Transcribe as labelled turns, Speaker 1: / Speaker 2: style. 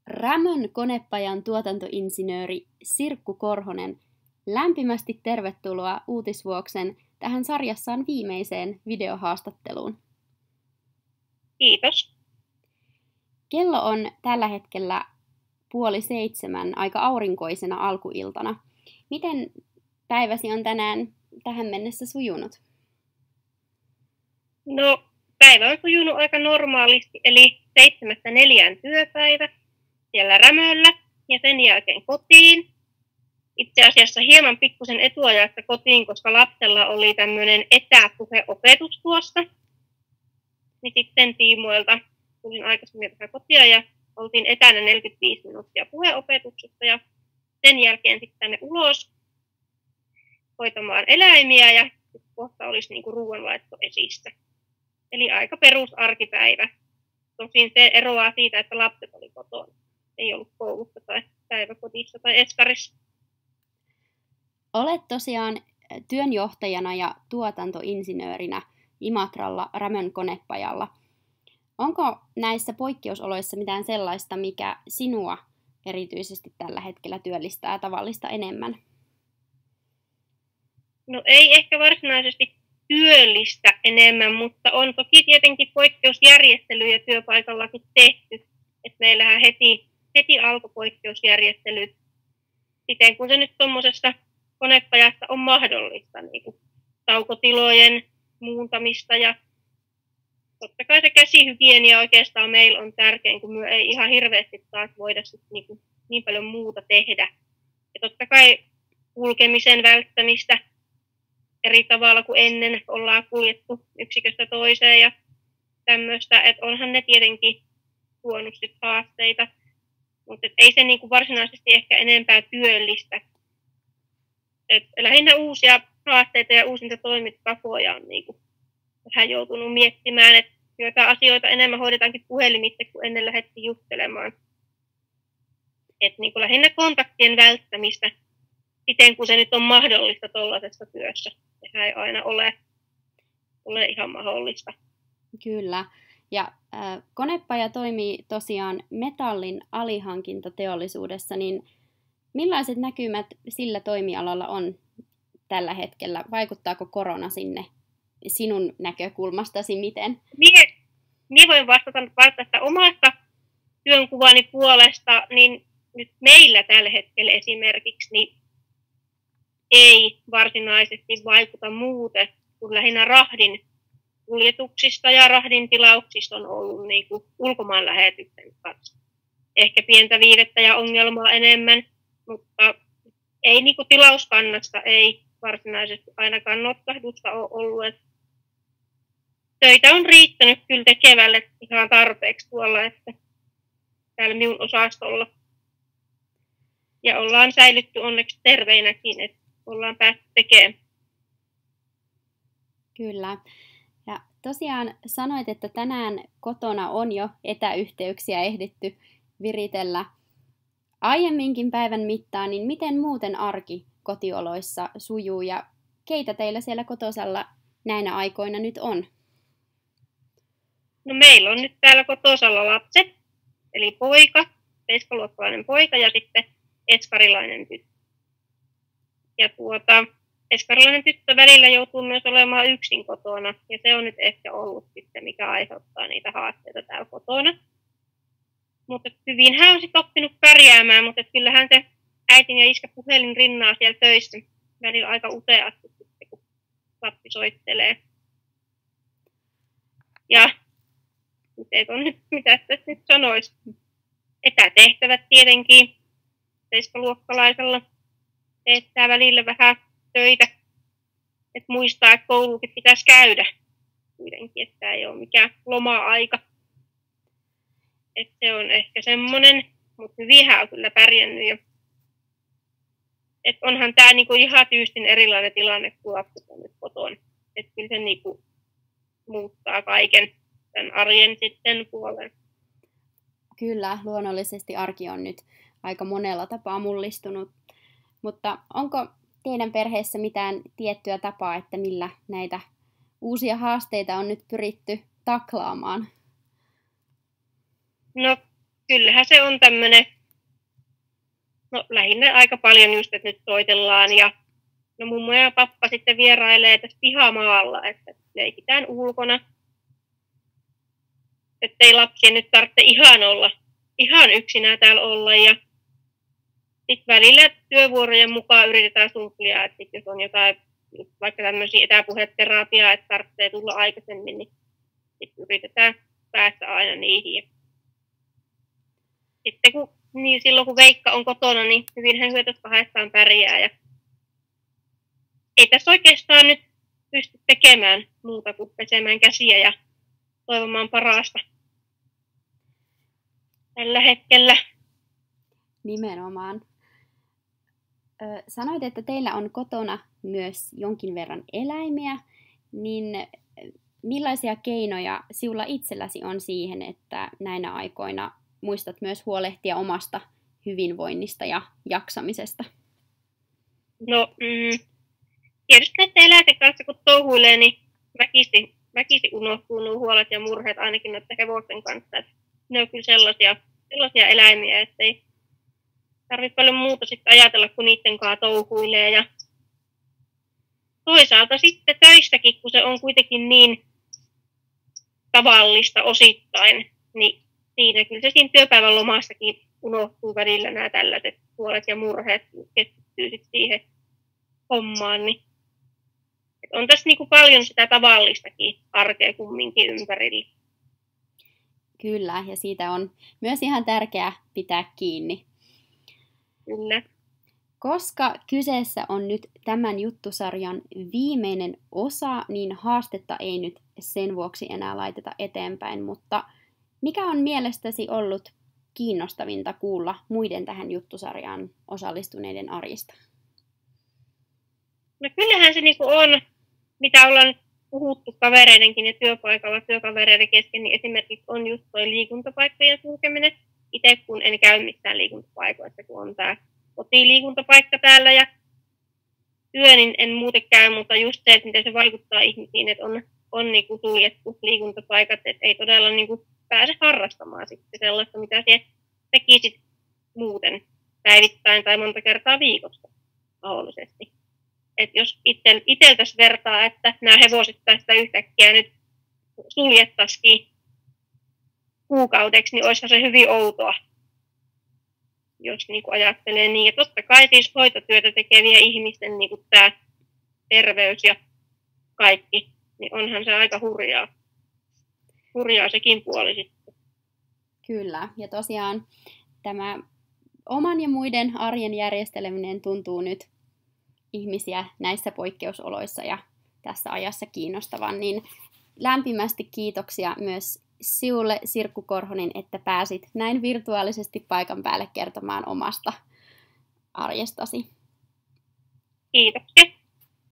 Speaker 1: Rämön konepajan tuotantoinsinööri Sirkku Korhonen, lämpimästi tervetuloa Uutisvuoksen tähän sarjassaan viimeiseen videohaastatteluun.
Speaker 2: Kiitos.
Speaker 1: Kello on tällä hetkellä 6:30 aika aurinkoisena alkuiltana. Miten päiväsi on tänään tähän mennessä sujunut?
Speaker 2: No, päivä on sujunut aika normaalisti, eli 7-4 työpäivä siellä Rämöllä ja sen jälkeen kotiin. Itse asiassa hieman pikkusen etuajasta kotiin, koska lapsella oli tämmöinen etäpuheopetus tuossa. Niin sitten tiimoilta tulin aikaisemmin vähän kotia ja oltiin etänä 45 minuuttia puheopetuksesta ja sen jälkeen sitten tänne ulos hoitamaan eläimiä ja kohta olisi niinku ruoanlaitto esissä. Eli aika perusarkipäivä. Tosin se eroaa siitä, että lapset oli kotona. Ei ollut koulussa tai päiväkodissa tai eskarissa.
Speaker 1: Olet tosiaan työnjohtajana ja tuotantoinsinöörinä Imatralla Rämön konepajalla. Onko näissä poikkeusoloissa mitään sellaista, mikä sinua erityisesti tällä hetkellä työllistää tavallista enemmän?
Speaker 2: No ei ehkä varsinaisesti työllistä enemmän, mutta on toki tietenkin poikkeusjärjestelyjä työpaikallakin tehty. Et meillähän heti alkoi poikkeusjärjestelyt siten, kun se nyt tuommoisessa konepajassa on mahdollista, niin kuin taukotilojen muuntamista ja totta kai se käsihygienia oikeastaan meillä on tärkein, kun me ei ihan hirveästi taas voida niin paljon muuta tehdä. Ja totta kai kulkemisen välttämistä eri tavalla kuin ennen ollaan kuljettu yksiköstä toiseen ja tämmöistä, että onhan ne tietenkin tuonut sit haasteita, mutta ei se niinku varsinaisesti ehkä enempää työllistä. Et lähinnä uusia haasteita ja uusinta toimintatapoja on niinku vähän joutunut miettimään, että joita asioita enemmän hoidetaankin puhelimitse, kun ennen lähdettiin juttelemaan. Et niinku lähinnä kontaktien välttämistä siten, kun se nyt on mahdollista tuollaisessa työssä. Sehän ei aina ole ihan mahdollista.
Speaker 1: Kyllä. Ja konepaja toimii tosiaan metallin alihankintateollisuudessa, niin millaiset näkymät sillä toimialalla on tällä hetkellä? Vaikuttaako korona sinne sinun näkökulmastasi miten?
Speaker 2: Minä voin vastata tästä omasta työnkuvani puolesta, niin nyt meillä tällä hetkellä esimerkiksi niin ei varsinaisesti vaikuta muuten, kun lähinnä rahdin kuljetuksista ja rahdin tilauksista on ollut niin kuin ulkomaan lähetyksen kanssa. Ehkä pientä viivettä ja ongelmaa enemmän, mutta ei niin kuin tilauskannasta ei varsinaisesti ainakaan notkahdusta ole ollut. Töitä on riittänyt kyllä tekevälle ihan tarpeeksi tuolla, että täällä minun osastolla. Ja ollaan säilytty onneksi terveinäkin, että ollaan päästy tekemään.
Speaker 1: Kyllä. Ja tosiaan sanoit, että tänään kotona on jo etäyhteyksiä ehditty viritellä aiemminkin päivän mittaan, niin miten muuten arki kotioloissa sujuu ja keitä teillä siellä kotosalla näinä aikoina nyt on?
Speaker 2: No meillä on nyt täällä kotosalla lapset, eli poika, 7-luokkalainen poika ja sitten eskarilainen tyttö. Ja eskarilainen tyttö välillä joutuu myös olemaan yksin kotona, ja se on nyt ehkä ollut sitten, mikä aiheuttaa niitä haasteita täällä kotona. Mutta hyvin hän on sitten oppinut pärjäämään, mutta kyllähän se äitin ja iskä puhelin rinnaa siellä töissä välillä aika useasti, kun lapsi soittelee. Ja mitä tässä nyt sanoisi? Etätehtävät tietenkin 7-luokkalaisella teettää välillä vähän töitä, että muistaa, että koulukin pitäisi käydä kuitenkin, että tämä ei ole mikään loma-aika. Että se on ehkä semmoinen, mutta hyvinhän on kyllä pärjännyt jo. Että onhan tämä niinku ihan tyystin erilainen tilanne, kun lapset on nyt kotona. Että kyllä se niinku muuttaa kaiken tämän arjen sitten puolen.
Speaker 1: Kyllä, luonnollisesti arki on nyt aika monella tapaa mullistunut. Mutta onko teidän perheessä mitään tiettyä tapaa, että millä näitä uusia haasteita on nyt pyritty taklaamaan?
Speaker 2: No kyllähän se on tämmöinen, no lähinnä aika paljon just, että nyt soitellaan ja no mummo ja pappa sitten vierailee tässä pihamaalla, että leikitään ulkona. Että ei lapsien nyt tarvitse ihan yksinään täällä olla. Ja sitten välillä työvuorojen mukaan yritetään sumplia, että jos on jotain, vaikka tämmöisiä etäpuheterapiaa, että tarvitsee tulla aikaisemmin, niin sitten yritetään päästä aina niihin. Ja sitten silloin kun Veikka on kotona, niin hyvinhän hyötyt kahdestaan pärjää. Ja ei tässä oikeastaan nyt pysty tekemään muuta kuin pesemään käsiä ja toivomaan parasta tällä hetkellä.
Speaker 1: Nimenomaan. Sanoit, että teillä on kotona myös jonkin verran eläimiä, niin millaisia keinoja sinulla itselläsi on siihen, että näinä aikoina muistat myös huolehtia omasta hyvinvoinnista ja jaksamisesta?
Speaker 2: No, tietysti näiden eläinten kanssa kun touhuilee, niin väkisin unohtuu nuo huolet ja murheet ainakin noiden hevosten kanssa. Että ne on kyllä sellaisia eläimiä, että ei tarvitse paljon muuta sitten ajatella, kun niiden kanssa touhuilee. Ja toisaalta sitten töissäkin, kun se on kuitenkin niin tavallista osittain, niin kyllä se siinä työpäivän lomassakin unohtuu välillä nämä tällaiset huolet ja murheet, keskittyy sitten siihen hommaan. Niin on tässä niin kuin paljon sitä tavallistakin arkea kumminkin ympärillä.
Speaker 1: Kyllä, ja siitä on myös ihan tärkeää pitää kiinni.
Speaker 2: Kyllä.
Speaker 1: Koska kyseessä on nyt tämän juttusarjan viimeinen osa, niin haastetta ei nyt sen vuoksi enää laiteta eteenpäin, mutta mikä on mielestäsi ollut kiinnostavinta kuulla muiden tähän juttusarjaan osallistuneiden arjesta?
Speaker 2: No kyllähän se niin kuin on, mitä ollaan nyt puhuttu kavereidenkin ja työpaikalla työkavereiden kesken, niin esimerkiksi on just toi liikuntapaikkojen sulkeminen. Itse kun en käy missään liikuntapaikoissa, kun on tämä kotiliikuntapaikka täällä ja työ, niin en muuten käy, mutta just se, että miten se vaikuttaa ihmisiin, että on niin kuin suljettu liikuntapaikat, että ei todella niin kuin pääse harrastamaan sitten sellaista, mitä se tekisit muuten päivittäin tai monta kertaa viikossa mahdollisesti. Että jos itseltäs vertaa, että nämä hevoset tästä yhtäkkiä nyt suljettaisiin kuukaudeksi, niin olisihan se hyvin outoa, jos niin kuin ajattelee niin. Ja totta kai siis hoitotyötä tekevien ihmisten niin kuin tämä terveys ja kaikki, niin onhan se aika hurjaa sekin puoli sitten.
Speaker 1: Kyllä, ja tosiaan tämä oman ja muiden arjen järjesteleminen tuntuu nyt ihmisiä näissä poikkeusoloissa ja tässä ajassa kiinnostavan, niin lämpimästi kiitoksia myös sinulle, Sirkku Korhonen, että pääsit näin virtuaalisesti paikan päälle kertomaan omasta arjestasi.
Speaker 2: Kiitoksia.